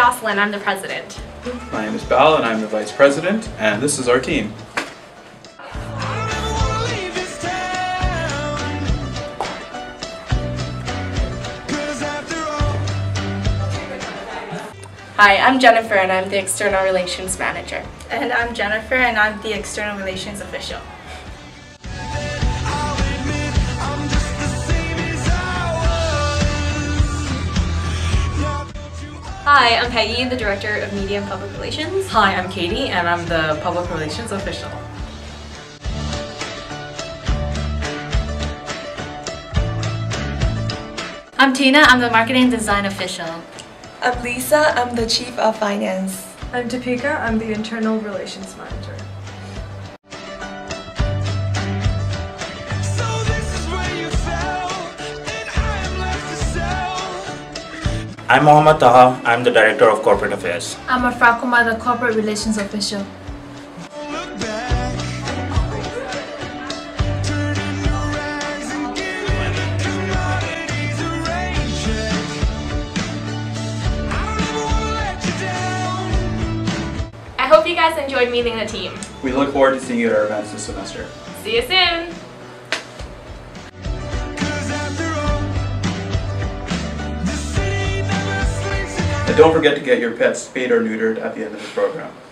Jocelyn, I'm the president. My name is Bal and I'm the vice president, and this is our team. Hi, I'm Jennifer and I'm the external relations manager. And I'm Jennifer and I'm the external relations official. Hi, I'm Peggy, the Director of Media and Public Relations. Hi, I'm Katie and I'm the Public Relations Official. I'm Tina, I'm the Marketing and Design Official. I'm Lisa, I'm the Chief of Finance. I'm Topeka, I'm the Internal Relations Manager. I'm Mohammad Taha, I'm the Director of Corporate Affairs. I'm Afra Kumar, the Corporate Relations Official. I hope you guys enjoyed meeting the team. We look forward to seeing you at our events this semester. See you soon! And don't forget to get your pets spayed or neutered at the end of this program.